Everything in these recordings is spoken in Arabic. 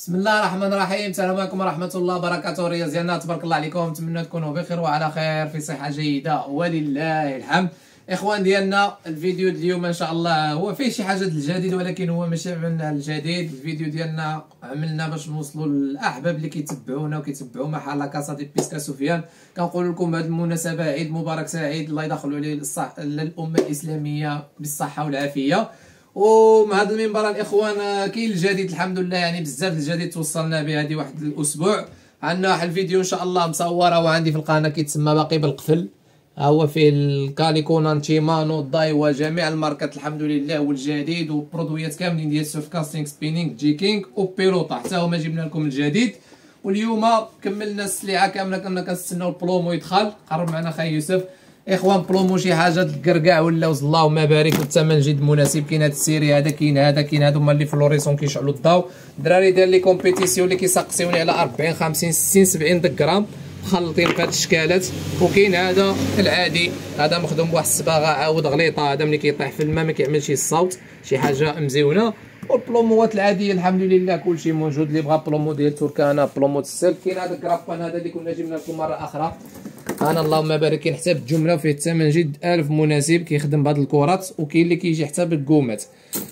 بسم الله الرحمن الرحيم. السلام عليكم ورحمه الله وبركاته. رياض ديالنا تبارك الله عليكم، نتمنى تكونوا بخير وعلى خير في صحه جيده ولله الحمد. اخوان ديالنا، الفيديو اليوم ان شاء الله هو فيه شي حاجه الجديد، ولكن هو ماشي من الجديد. الفيديو ديالنا عملنا باش نوصلوا للاحباب اللي كيتبعونا وكيتبعوا محل لا كاسا دي بيسكا سفيان. كنقول لكم بهذه المناسبه عيد مبارك سعيد، الله يدخلوا عليه للامه الاسلاميه بالصحه والعافيه. ومع هذا المنبر الاخوان كاين الجديد الحمد لله، يعني بزاف الجديد توصلنا به هذه واحد الاسبوع. عندنا واحد الفيديو ان شاء الله مصوره وعندي في القناه كيتسمى باقي بالقفل، هو فيه الكاليكونان تيمانو دايوا جميع الماركات الحمد لله والجديد، وبرودويات كاملين ديال سيرف كاستينغ سبينينغ جيكينغ وبيلوطا حتى هما جبنا لكم الجديد. واليوم كملنا السلعه كامله، كنا كنستناو البرومو يدخل. قرب معنا خاي يوسف. اخوان برومو شي حاجه تقرقع ولا اللهم بارك، والثمن جد مناسب. كاين هذا السيري هذا، كاين هذا، كاين هادو هما اللي فلوريسون كيشعلوا الضوء. الدراري دار لي كومبيتيسيون اللي كيسقسيوني على 40 50 60 70 غرام مخلطين في هاد الاشكالات. وكاين هذا العادي، هذا مخدوم بواحد الصباغه عاود غليطه، هذا ملي كيطيح في الماء ما كيعملش الصوت، شي حاجه مزيونه. والبلوموات العاديه الحمد لله كلشي موجود. اللي بغى بلومو ديال تركانا، بلومو السلك، كاين هذا الكرابان هذا اللي كنا جبنا لكم مره اخرى. انا اللهم بارك كاين حتى بالجمله وفيه الثمن جد 1000 مناسب، كيخدم بهاد الكرات، وكاين اللي كيجي حتى بالكومات.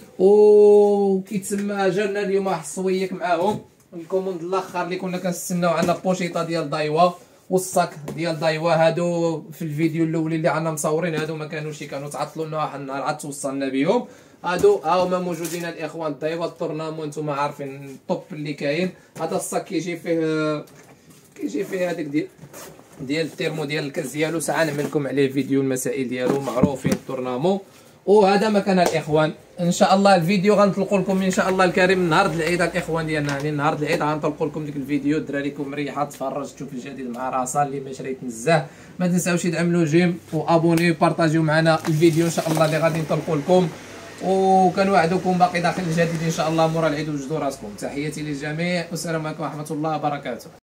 وكيتسمى جرنا اليوم واحد الصويك معاهم. الكوموند الاخر اللي كنا كنستناو عندنا بوشيطه ديال دايوا والصاك ديال دايوا. هادو في الفيديو الاول اللي عندنا مصورين، هادو ما كانوش، كانوا تعطلوا لنا واحد النهار عاد توصلنا بهم. هادو ها هما موجودين الاخوان. دايوا الطورنامو نتوما عارفين الطوب اللي كاين. هذا الصاك كيجي فيه هذيك ديال التيرمو ديال الكاس ديالو، ساعه نعمل لكم عليه فيديو المسائل ديالو معروفين الطورنامو. وهذا مكان الاخوان. ان شاء الله الفيديو غنطلقوا لكم ان شاء الله الكريم نهار العيد الاخوان ديالنا، يعني نهار العيد غنطلقوا لكم ديك الفيديو. الدراريكم مريحه تفرج تشوف الجديد مع راسها. اللي ما شريت نزاه ما تنساوش تدعموا جيم وابوني وبارطاجيو معنا الفيديو ان شاء الله اللي غادي نطلقوا لكم. وكنوعدكم باقي داخل الجديد ان شاء الله مورا العيد. وجدوا راسكم. تحياتي للجميع والسلام عليكم ورحمه الله وبركاته.